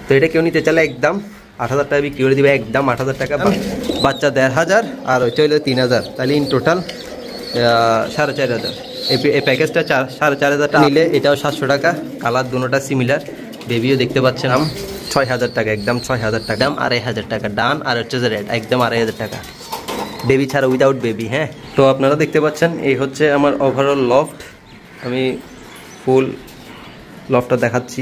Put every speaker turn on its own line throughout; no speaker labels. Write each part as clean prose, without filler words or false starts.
তো এটা কেউ নিতে চাইলে একদম 8,000 টাকা বিক্রি করে দিবে, একদম 8,000 টাকা। বাচ্চা 1,500 আর ওইটা হইলো 3,000, তাহলে ইন টোটাল 4,500। এই প্যাকেজটা 4,500 টাকা নিলে এটাও 700 টাকা। Colour দুটোটা similar. বেবিও দেখতে পাচ্ছেন 6,000 টাকা, একদম 6,000 টাকা। দাম 2,500 টাকা ডান, আর হচ্ছে যে রেড একদম 2,500 টাকা বেবি ছাড়া, উইদাউট বেবি। হ্যাঁ, তো আপনারা দেখতে পাচ্ছেন এই হচ্ছে আমার ওভারঅল লফট। আমি ফুল লফটটা দেখাচ্ছি।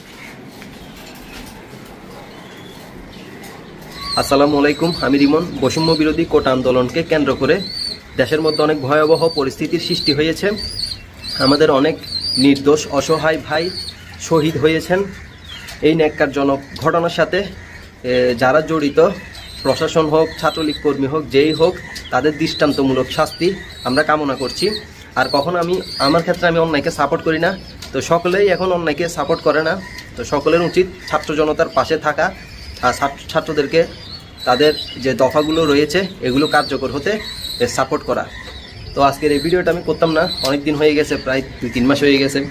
আসসালামু আলাইকুম, আমি রিমন। বৈষম্য বিরোধী কোটা আন্দোলনকে কেন্দ্র করে দেশের মধ্যে অনেক ভয়াবহ পরিস্থিতির সৃষ্টি হয়েছে। আমাদের অনেক নির্দোষ অসহায় ভাই শহীদ হয়েছেন। এই ন্যাক্কারজনক ঘটনার সাথে যারা জড়িত, প্রশাসন হোক, ছাত্রলীগ কর্মী হোক, যেই হোক, তাদের দৃষ্টান্তমূলক শাস্তি আমরা কামনা করছি। আর কখন আমার ক্ষেত্রে আমি অন্যায়কে সাপোর্ট করি না, তো সকলেই এখন অন্যায়কে সাপোর্ট করে না। তো সকলের উচিত ছাত্র জনতার পাশে থাকা আর ছাত্রদেরকে তাদের যে দফাগুলো রয়েছে এগুলো কার্যকর হতে সাপোর্ট করা। তো আজকের এই ভিডিওটা আমি করতাম না, অনেক দিন হয়ে গেছে, প্রায় 2-3 মাস হয়ে গেছে।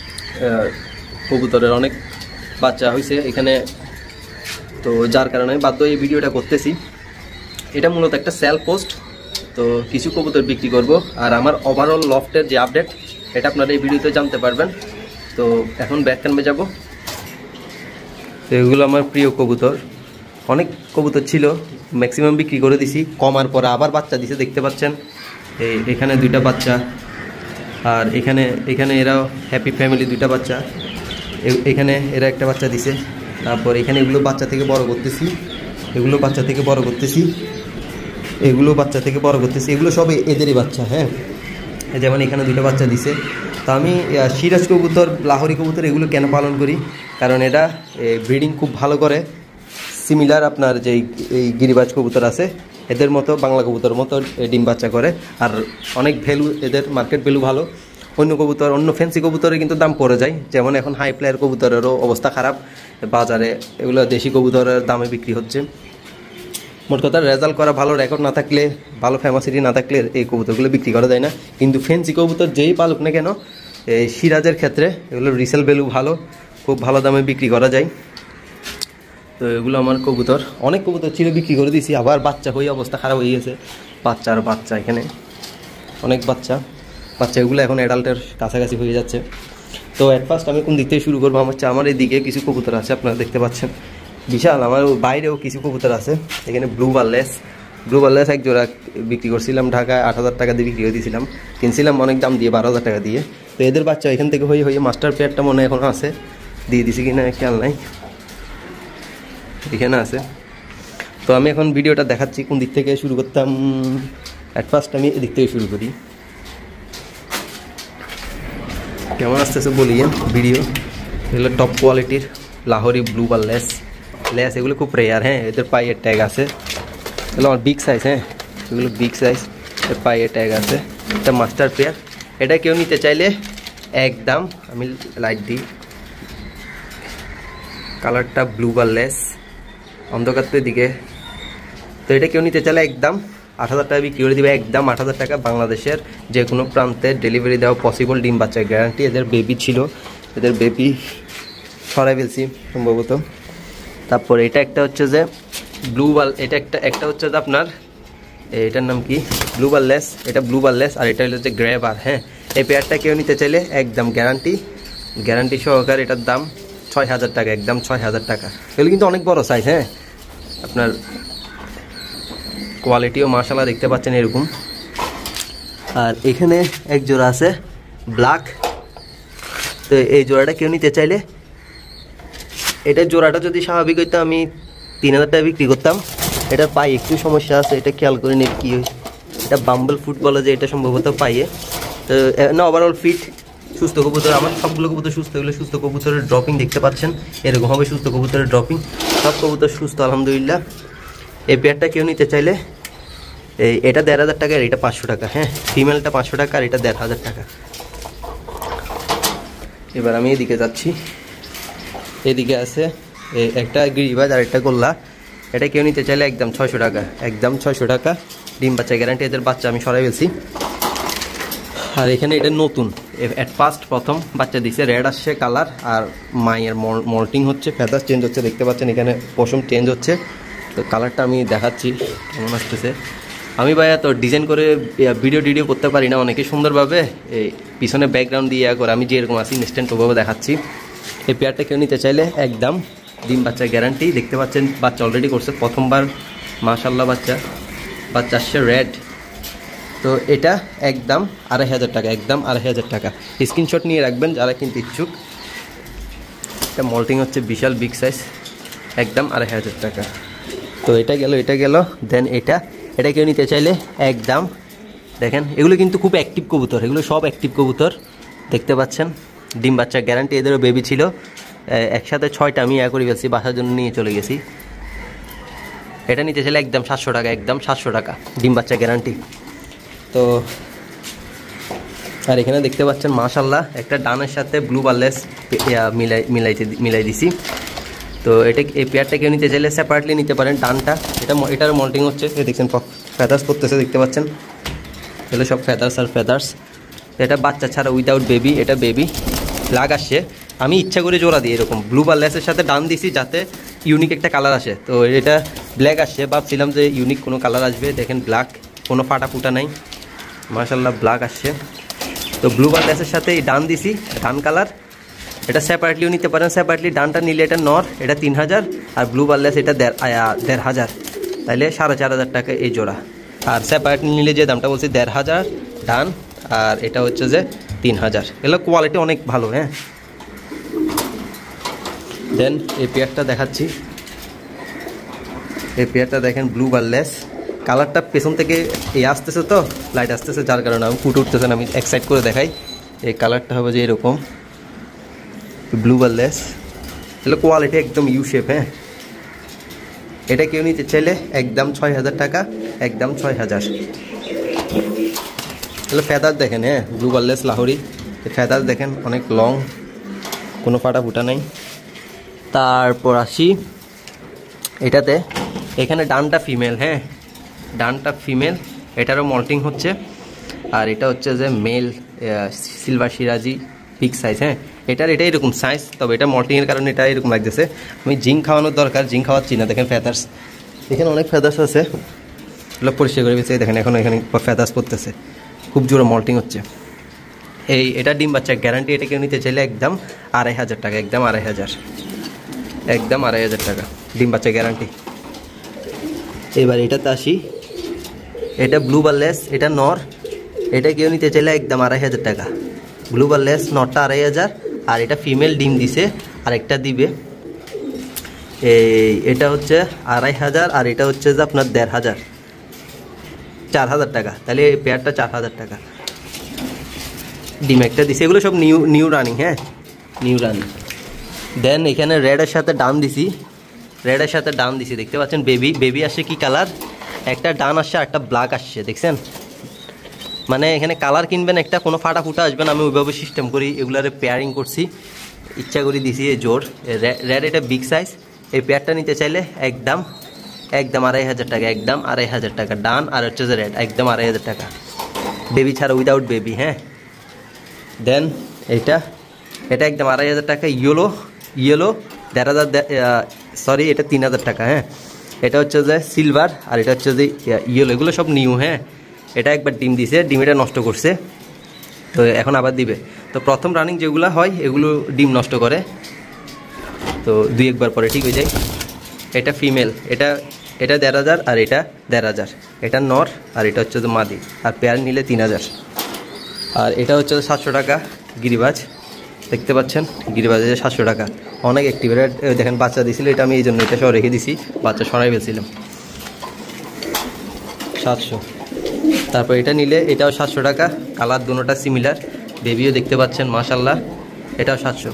কবুতরের অনেক বাচ্চা হয়েছে এখানে, তো যার কারণে আমি বাধ্য এই ভিডিওটা করতেছি। এটা মূলত একটা সেল পোস্ট, তো কিছু কবুতর বিক্রি করব। আর আমার ওভারঅল লফটের যে আপডেট এটা আপনারা এই ভিডিওতে জানতে পারবেন। তো এখন ব্যাক ক্যাম্পে যাব। তো এগুলো আমার প্রিয় কবুতর, অনেক কবুতর ছিল, ম্যাক্সিমাম বিক্রি করে দিছি। কমার পরে আবার বাচ্চা দিছে, দেখতে পাচ্ছেন। এখানে 2টা বাচ্চা, আর এখানে এরাও হ্যাপি ফ্যামিলি 2টা বাচ্চা। এখানে এরা একটা বাচ্চা দিছে। তারপর এখানে এগুলো বাচ্চা থেকে বড় করতেছি, এগুলো বাচ্চা থেকে বড় করতেছি, এগুলো বাচ্চা থেকে বড় করতেছি। এগুলো সব এদেরই বাচ্চা। হ্যাঁ, যেমন এখানে 2টা বাচ্চা দিছে। তো আমি সিরাজ কবুতর, লাহোরি কবুতর এগুলো কেন পালন করি, কারণ এটা ব্রিডিং খুব ভালো করে। সিমিলার আপনার যে এই গিরিবাজ কবুতর আছে এদের মতো, বাংলা কবুতর মতো ডিম বাচ্চা করে। আর অনেক ভ্যালু, এদের মার্কেট ভ্যালু ভালো। অন্য কবুতর, অন্য ফ্যান্সি কবুতরে কিন্তু দাম পড়ে যায়। যেমন এখন হাই প্লেয়ার কবুতরেরও অবস্থা খারাপ বাজারে, এগুলো দেশি কবুতরের দামে বিক্রি হচ্ছে। মোট কথা, রেজাল্ট করা ভালো রেকর্ড না থাকলে, ভালো ফেমাসিটি না থাকলে এই কবুতরগুলো বিক্রি করা যায় না। কিন্তু ফ্যান্সি কবুতর যেই পালুক না কেন, এই সিরাজের ক্ষেত্রে এগুলো রিসেল ভ্যালু ভালো, খুব ভালো দামে বিক্রি করা যায়। তো এগুলো আমার কবুতর, অনেক কবুতর ছিল, বিক্রি করে দিয়েছি। আবার বাচ্চা হয়ে অবস্থা খারাপ হয়ে গেছে। বাচ্চা এখানে অনেক বাচ্চা এগুলো এখন অ্যাডাল্টের কাছাকাছি হয়ে যাচ্ছে। তো অ্যাট ফার্স্ট আমি কোন দিক থেকে শুরু করবো? আমার এদিকে কিছু কবুতর আছে, আপনারা দেখতে পাচ্ছেন বিশাল। আমার বাইরেও কিছু কবুতর আছে। এখানে ব্লু বারলেস এক জোড়া বিক্রি করছিলাম ঢাকায়, 8,000 টাকা দিয়ে বিক্রি করে দিয়েছিলাম। কিনছিলাম অনেক দাম দিয়ে, 12,000 টাকা দিয়ে। তো এদের বাচ্চা এখান থেকে হয়ে মাস্টার পেয়ারটা মনে এখনও আছে, দিয়ে দিছি কিনা খেয়াল নাই, এখানে আছে। তো আমি এখন ভিডিওটা দেখাচ্ছি কোন দিক থেকে শুরু করতাম। অ্যাট ফার্স্ট আমি এদিক থেকে শুরু করি। কেমন আসতেছে বলি ভিডিও। এগুলো টপ কোয়ালিটির লাহোরি ব্লু বার লেস, এগুলো খুব রেয়ার। হ্যাঁ, এদের পায়ের ট্যাগ আছে, এগুলো আমার বিগ সাইজ। হ্যাঁ, এগুলো বিগ সাইজ, এর পায়ের ট্যাগ আছে। এটা মাস্টার পেয়ার। এটা কেউ নিতে চাইলে একদম, আমি লাইট দিই, কালারটা ব্লু বার লেস, অন্ধকার দিকে। তো এটা কেউ নিতে চাইলে একদম 8,000 টাকা বিক্রি করে দিবে, একদম 8,000 টাকা। বাংলাদেশের যে কোনো প্রান্তে ডেলিভারি দেওয়া পসিবল, ডিম বাচ্চার গ্যারান্টি। এদের বেবি ছিল, এদের বেবি সরাই ফেলছি সম্ভবত। তারপর এটা একটা হচ্ছে যে ব্লু বাল, এটা একটা হচ্ছে যে আপনার, এটার নাম কি, ব্লু বারলেস। এটা ব্লু বারলেস, আর এটা হলো যে গ্রে বার। হ্যাঁ, এই পেয়ারটা কেউ নিতে চাইলে একদম গ্যারান্টি সহকারে। এটার দাম 6,000 টাকা, একদম 6,000 টাকা। এগুলো কিন্তু অনেক বড় সাইজ। হ্যাঁ, আপনার কোয়ালিটিও মাশাআল্লাহ দেখতে পাচ্ছেন এরকম। আর এখানে এক জোড়া আছে ব্ল্যাক। তো এই জোড়াটা কেউ নিতে চাইলে, এটার জোড়াটা যদি স্বাভাবিক হইতো আমি 3,000 টাকা বিক্রি করতাম। এটার পায়ে একটু সমস্যা আছে, এটা খেয়াল করে নিন কি হয়। এটা বাম্বল ফুট বলে যে, এটা সম্ভবত পাইয়ে। তো না, ওভারঅল ফিট, সুস্থ কবুতর। আমার সবগুলো কবুতর সুস্থ। এগুলো সুস্থ কবুতরের ড্রপিং দেখতে পাচ্ছেন, এরকম হবে সুস্থ কবুতরের ড্রপিং। সব কবুতর সুস্থ আলহামদুলিল্লাহ। এই পেয়ারটা কেউ নিতে চাইলে এটা 1,500 টাকা, আর এটা 500 টাকা। হ্যাঁ, ফিমেলটা 500 টাকা, আর এটা 1,500 টাকা। এবার আমি এদিকে যাচ্ছি। এদিকে আছে একটা গিরিবাজ আর একটা গোল্লা। এটা কেউ নিতে চাইলে একদম 600 টাকা, একদম 600 টাকা। ডিম বাচ্চা গ্যারান্টি। এদের বাচ্চা আমি সরাই ফেলছি। আর এখানে এটা নতুন এট ফার্স্ট প্রথম বাচ্চা দিছে, রেড আসছে কালার, আর মায়ের মল্টিং হচ্ছে, ফেদার চেঞ্জ হচ্ছে, দেখতে পাচ্ছেন এখানে পশম চেঞ্জ হচ্ছে। তো কালারটা আমি দেখাচ্ছি কেমন আসতেছে। আমি ভাইয়া তো ডিজাইন করে ভিডিও করতে পারি না, অনেকে সুন্দরভাবে এই পিছনে ব্যাকগ্রাউন্ড দিয়ে করে, আমি যেরকম আছি ইনস্ট্যান্ট ওভাবে দেখাচ্ছি। এই পেয়ারটা কেউ নিতে চাইলে একদম ডিম বাচ্চা গ্যারান্টি। দেখতে পাচ্ছেন বাচ্চা অলরেডি করছে প্রথমবার, মাশাল্লাহ বাচ্চা আসছে রেড। তো এটা একদম 2500 টাকা, একদম 2500 টাকা। স্ক্রিনশট নিয়ে রাখবেন যারা কিনতে ইচ্ছুক। এটা মল্টিং হচ্ছে বিশাল বিগ সাইজ, একদম 2500 টাকা। তো এটা গেল দেন এটা কেউ নিতে চাইলে একদম, দেখেন এগুলো কিন্তু খুব অ্যাক্টিভ কবুতর, এগুলো সব অ্যাক্টিভ কবুতর দেখতে পাচ্ছেন, ডিম বাচ্চা গ্যারান্টি। এদেরও বেবি ছিল, একসাথে 6টা আমি করে ফেলছি, বাসার জন্য নিয়ে চলে গেছি। এটা নিতে চাইলে একদম 700 টাকা, একদম 700 টাকা, ডিম বাচ্চা গ্যারান্টি। তো আর এখানে দেখতে পাচ্ছেন মাশাল্লাহ একটা ডানের সাথে ব্লু বারলেস মিলাই দিছি। তো এই পেয়ারটা কেউ নিতে চাইলে সেপারেটলি নিতে পারেন। ডানটা এটার মল্টিং হচ্ছে, দেখছেন ফেদার্স করতেছে, দেখতে পাচ্ছেন এগুলো সব ফেদার্স আর ফেদার্স। এটা বাচ্চা ছাড়া উইদাউট বেবি, এটা বেবি ব্ল্যাক আসছে। আমি ইচ্ছা করে জোড়া দিই এরকম ব্লু বারলেসের সাথে ডান দিছি যাতে ইউনিক একটা কালার আসে। তো এটা ব্ল্যাক আসছে, ভাবছিলাম যে ইউনিক কোনো কালার আসবে, দেখেন ব্ল্যাক, কোনো ফাটা ফুটা নাই, মাশাল্লাহ ব্ল্যাক আসছে। তো ব্লু বারলেসের সাথে এই ডান দিছি, ডান কালার। এটা সেপারেটলিও নিতে পারেন, সেপারেটলি ডানটা নিলে এটা নর, এটা 3000, আর ব্লু বারলেস এটা 1500, তাহলে 4500 টাকা এই জোড়া। আর সেপারেটলি নিলে যে দামটা বলছি 1500 ডান, আর এটা হচ্ছে যে 3000। এগুলো কোয়ালিটি অনেক ভালো। হ্যাঁ, দেন এই পেয়ারটা দেখাচ্ছি। এই পেয়ারটা দেখেন ব্লু বারলেস, কালারটা পেছন থেকে আসতেছে, তো লাইট আসতেছে যার কারণে আমি ফুটে উঠতেছে না, আমি এক সাইড করে দেখাই। এই কালারটা হবে যে এরকম ব্লু বারলেস, তাহলে কোয়ালিটি একদম ইউ শেপ। হ্যাঁ, এটা কেউ নিতে চাইলে একদম 6000 টাকা, একদম 6000। তাহলে ফেদার দেখেন, হ্যাঁ ব্লু বারলেস লাহোরি, ফেদার দেখেন অনেক লং, কোনো ফাটা ফুটা নাই। তারপর আসি এটাতে, এখানে ডানটা ফিমেল, হ্যাঁ ডানটা ফিমেল, এটারও মল্টিং হচ্ছে। আর এটা হচ্ছে যে male silver Shirazi big size. হ্যাঁ, এটা এরকম সাইজ, তবে এটা মল্টিংয়ের কারণে এটা এরকম লাগতেছে। আমি জিঙ্ক খাওয়ানোর দরকার, জিঙ্ক খাওয়াচ্ছি না। দেখেন ফেদার্স, এখানে অনেক ফেদার্স আছে, এগুলো পরিষ্কার করে ফেলছে, দেখেন এখন এখানে ফেদার্স পড়তেছে, খুব জোরে মল্টিং হচ্ছে। এটা ডিম বাচ্চা গ্যারান্টি। এটা কেউ নিতে চাইলে একদম 2500 টাকা, একদম 2500, একদম 2500 টাকা, ডিম বাচ্চা গ্যারান্টি। এবার এটাতে আসি, এটা ব্লু বারলেস, এটা নর, এটা কেউ নিতে চাইলে একদম 2500 টাকা। ব্লু বারলেস নরটা 2500, আর এটা ফিমেল ডিম দিছে, আর একটা দিবে। এটা হচ্ছে 2500, আর এটা হচ্ছে যে আপনার 1500, 4000 টাকা, তাহলে এই পেয়ারটা 4000 টাকা। ডিম একটা দিছে, এগুলো সব নিউ রানিং। হ্যাঁ, নিউ রানিং। দেন এখানে রেডের সাথে ডান দিছি, দেখতে পাচ্ছেন বেবি আসছে। কি কালার? একটা ডান আসছে, একটা ব্ল্যাক আসছে, দেখছেন? মানে এখানে কালার কিনবেন একটা, কোনো ফাটা ফুটা আসবে না, আমি ওইভাবে সিস্টেম করি, এগুলারে পেয়ারিং করছি, ইচ্ছা করে দিছি এই জোর। রেড এটা বিগ সাইজ। এই পেয়ারটা নিতে চাইলে একদম 2500 টাকা, একদম 2500 টাকা ডান, আর হচ্ছে যে রেড একদম 2500 টাকা, বেবি ছাড়া উইদাউট বেবি। হ্যাঁ, দেন এটা একদম 2500 টাকা। ইয়েলো 1500, সরি এটা 3000 টাকা। হ্যাঁ, এটা হচ্ছে যে সিলভার, আর এটা হচ্ছে যে ইয়েলো, এগুলো সব নিউ। হ্যাঁ, এটা একবার ডিম দিছে, ডিমটা নষ্ট করছে, তো এখন আবার দিবে। তো প্রথম রানিং যেগুলো হয় এগুলো ডিম নষ্ট করে, তো 2-1 বার পরে ঠিক হয়ে যায়। এটা ফিমেল, এটা 1500, আর এটা 1500, এটা নর, আর এটা হচ্ছে যে মাদি, আর পেয়ার নিলে 3000। আর এটা হচ্ছে 700 টাকা গিরিবাজ, দেখতে পাচ্ছেন গিরিবাজে 700 টাকা, অনেক অ্যাক্টিভ। দেখেন বাচ্চা দিছিল, এটা আমি এই জন্য এটা সহ রেখে দিছি, বাচ্চা সরাই ফেলছিলাম। 700। তারপর এটা নিলে এটাও 700 টাকা, কালার দুটোটা সিমিলার, বেবিও দেখতে পাচ্ছেন মাশাল্লাহ, এটাও 700।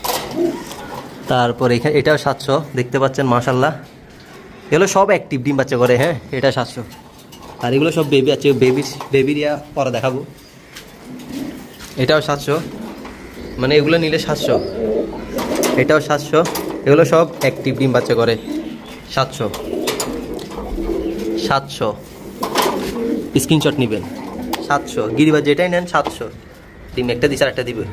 তারপর এটাও 700, দেখতে পাচ্ছেন মাশাল্লাহ, এগুলো সব অ্যাক্টিভ, ডিম বাচ্চা করে। হ্যাঁ, এটা 700। আর এগুলো সব বেবি আছে, বেবির পরে দেখাবো। এটাও 700, মানে এগুলো নিলে 700, এটাও 700, এগুলো সব অ্যাক্টিভ, ডিম বাচ্চা করে। 700 স্ক্রিনশট নেবেন, 700 গিরিবাজ যেটাই নেন 700 ডিম একটা দিছে আর একটা দিবে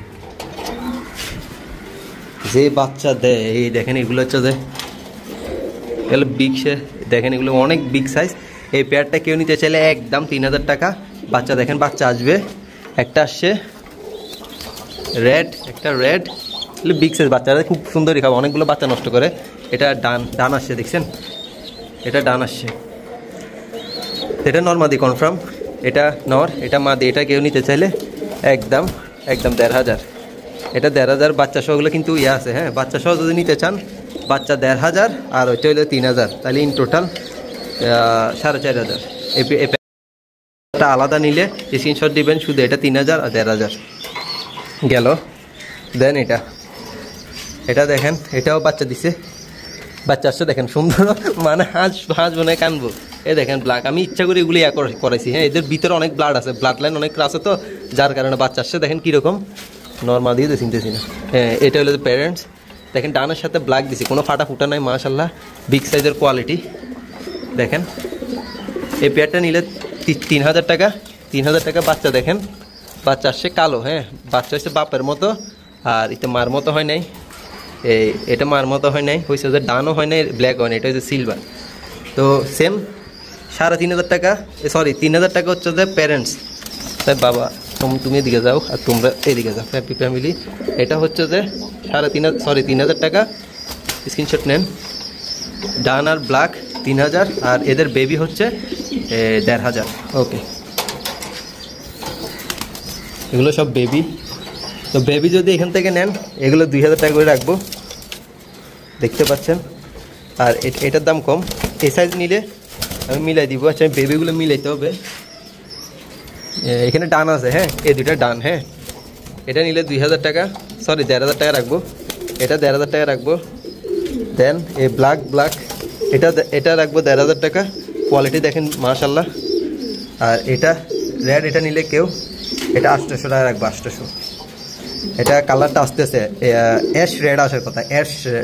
যে বাচ্চা দেয় এই দেখেন এগুলো হচ্ছে যে এগুলো বিগ দেখেন এগুলো অনেক বিগ সাইজ এই পেয়ারটা কেউ নিতে চাইলে একদম 3000 টাকা বাচ্চা দেখেন বাচ্চা আসবে একটা আসছে রেড একটা রেড এগুলো বিগ সাইজ বাচ্চারা খুব সুন্দরই খাবে অনেকগুলো বাচ্চা নষ্ট করে এটা ডান আসছে দেখছেন এটা ডান আসছে এটা নর্মাদি কনফার্ম এটা নর এটা মাদি এটা কেউ নিতে চাইলে একদম 1500 এটা 1500 বাচ্চা সহগুলো কিন্তু ইয়ে আছে হ্যাঁ বাচ্চা সহ যদি নিতে চান বাচ্চা 1500 আর ওইটা হলো 3000 তাহলে ইন টোটাল 4500 এটা আলাদা নিলে স্ক্রিনশট দিবেন শুধু এটা 3000 আর 1500 গেল দেন এটা দেখেন এটাও বাচ্চা দিছে বাচ্চা আসছে দেখেন সুন্দর মানে হাঁস বনে কানবো এই দেখেন ব্লাড আমি ইচ্ছা করে এগুলি করাইছি হ্যাঁ এদের ভিতরে অনেক ব্লাড আছে ব্লাড লাইন অনেক আছে তো যার কারণে বাচ্চা আসছে দেখেন কীরকম নর্মাল দিয়ে চিনতেছি না হ্যাঁ এটা হলো প্যারেন্টস দেখেন ডানের সাথে ব্ল্যাক দিছি কোনো ফাটা ফুটা নাই মাশাআল্লাহ বিগ সাইজের কোয়ালিটি দেখেন এই পেয়ারটা নিলে 3000 টাকা 3000 টাকা বাচ্চা দেখেন বাচ্চা আসছে কালো হ্যাঁ বাচ্চা হচ্ছে বাপের মতো আর এটা মার মতো হয় নাই এটা মার মতো হয় নাই হয়েছে যে ডানও হয় নাই ব্ল্যাক হয় না এটা হচ্ছে সিলভার তো সেম 3500 টাকা সরি 3000 টাকা হচ্ছে যে প্যারেন্টস তাই বাবা তুমি এদিকে যাও আর তোমরা এদিকে যাও হ্যাপি ফ্যামিলি এটা হচ্ছে যে 3000 টাকা স্ক্রিনশট নেন ডান আর ব্ল্যাক 3000 আর এদের বেবি হচ্ছে 1500 ওকে এগুলো সব বেবি তো বেবি যদি এখান থেকে নেন এগুলো 2000 টাকা করে রাখবো দেখতে পাচ্ছেন আর এটার দাম কম এই সাইজ নিলে আমি মিলাই দিব আচ্ছা বেবিগুলো মিলাইতে হবে এখানে ডান আছে হ্যাঁ এই দুইটা ডান হ্যাঁ এটা নিলে 2000 টাকা সরি 1500 টাকা রাখবো এটা 1500 টাকা রাখবো দেন এই ব্ল্যাক এটা রাখবো 1500 টাকা কোয়ালিটি দেখেন মাশাআল্লাহ আর এটা রেড এটা নিলে কেউ এটা 800 টাকা রাখবো 800 এটা কালারটা আসতেছে অ্যাশ রেড আসার কথা অ্যাশ রেড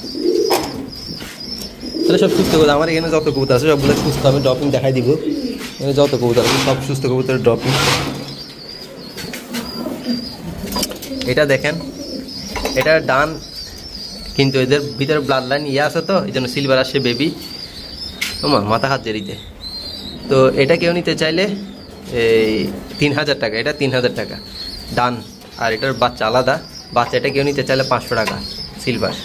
তাহলে সব সুস্থ কবুতর আমার এখানে যত কবুতর আছে সবগুলো সুস্থ আমি ড্রপিং দেখাই দিব যত কবুতর আছে সব সুস্থ কবুতরের ড্রপিং এটা দেখেন এটা ডান কিন্তু এদের ভিতরে ব্লাড লাইন ইয়ে আছে তো এই জন্য সিলভার আসছে বেবি মাথা হাত জেরিতে তো এটা কেউ নিতে চাইলে এই 3000 টাকা এটা 3000 টাকা ডান আর এটার বাচ্চা আলাদা বাচ্চা এটা কেউ নিতে চাইলে 500 টাকা সিলভার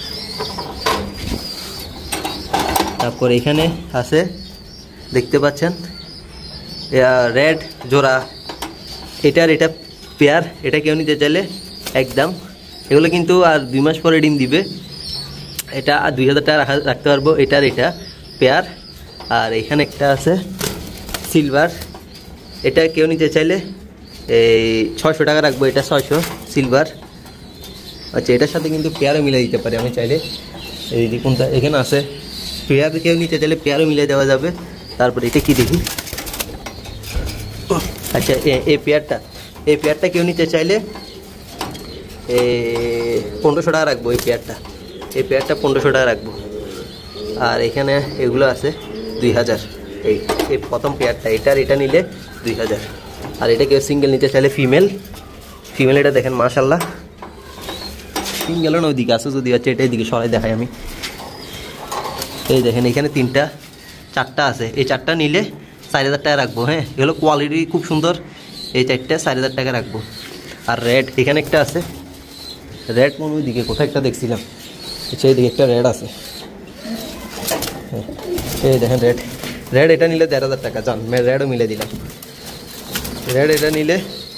তারপর এখানে আছে দেখতে পাচ্ছেন রেড জোড়া এটা পেয়ার এটা কেউ নিতে চাইলে একদম এগুলো কিন্তু আর 2 মাস পরে ডিম দিবে এটা আর 2000 টাকা রাখতে পারবো এটা পেয়ার আর এখানে একটা আছে সিলভার এটা কেউ নিতে চাইলে এই 600 টাকা রাখবো এটা 600 সিলভার আচ্ছা এটার সাথে কিন্তু পেয়ারও মিলাই দিতে পারি আমি চাইলে এই যে কোনটা এখানে আছে পেয়ার কেউ নিতে চাইলে পেয়ারও মিলাই দেওয়া যাবে তারপরে এটা কি দেখি আচ্ছা এই পেয়ারটা কেউ নিতে চাইলে 1500 টাকা রাখবো এই পেয়ারটা 1500 টাকা রাখবো আর এখানে এগুলো আছে 2000 এই প্রথম পেয়ারটা এটা নিলে 2000 আর এটা কেউ সিঙ্গেল নিতে চাইলে ফিমেল এটা দেখেন মাশাআল্লাহ সিঙ্গেলও না ওইদিকে আছে যদি হচ্ছে এটা এদিকে সরাই দেখাই আমি এই দেখেন এখানে 4টা আছে এই 4টা নিলে 4000 টাকা রাখবো হ্যাঁ এগুলো কোয়ালিটি খুব সুন্দর এই 4টা 4000 টাকা রাখবো আর রেড এখানে একটা আছে রেড মনে ওইদিকে কোথায় একটা দেখছিলাম সেই দিকে একটা রেড আছে এই দেখেন রেড এটা নিলে 1500 টাকা জান রেডও মিলে দিলাম রেড এটা নিলে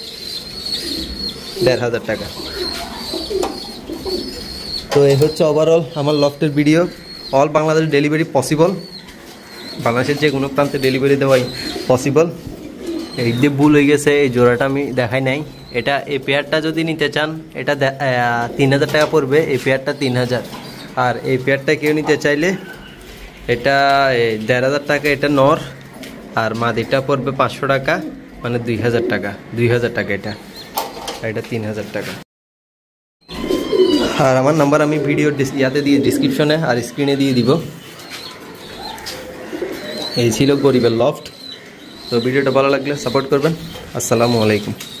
1500 টাকা তো এই হচ্ছে ওভারঅল আমার লফটের video all Bangladesh delivery possible বাংলাদেশের যে কোনো প্রান্তে ডেলিভারি দেওয়াই পসিবল এই যে ভুল হয়ে গেছে এই জোড়াটা আমি দেখাই নাই এটা এই পেয়ারটা যদি নিতে চান এটা 3000 টাকা পড়বে এই পেয়ারটা 3000 আর এই পেয়ারটা কেউ নিতে চাইলে এটা 1500 টাকা এটা নর আর মাদিটা পড়বে 500 টাকা মানে 2000 টাকা এটা 3000 টাকা আর আমার নাম্বার আমি ভিডিও ইয়াতে দিয়ে ডিসক্রিপশনে আর স্ক্রিনে দিয়ে দিব এই ছিল গরিবের লফট তো ভিডিওটা ভালো লাগলে সাপোর্ট করবেন আসসালামু আলাইকুম।